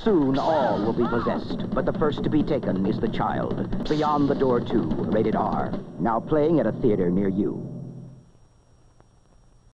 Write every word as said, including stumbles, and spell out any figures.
Soon all will be possessed, but the first to be taken is the child. Beyond the Door two, rated R. Now playing at a theater near you.